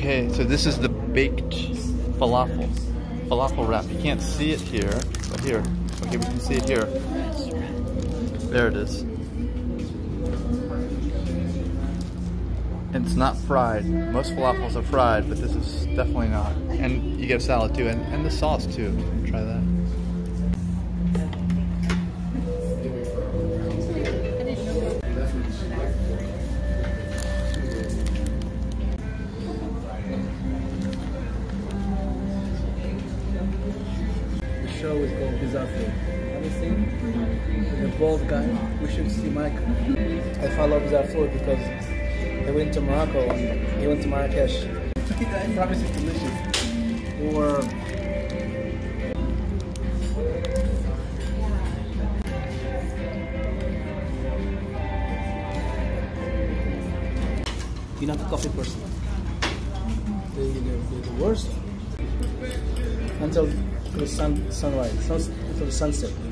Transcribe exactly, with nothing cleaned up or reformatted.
Okay, so this is the baked falafel. Falafel wrap. You can't see it here, but here. Okay, we can see it here. There it is. And it's not fried. Most falafels are fried, but this is definitely not. And you get a salad too, and, and the sauce too. Try that. The show is called Bizarre Food. Have you seen the bald guy? We should see Mike. I follow Bizarre Food because they went to Morocco and he went to Marrakesh. I promise it's delicious. Or you're not a coffee person. They're the, the worst until the sun sunrise, until the sunset.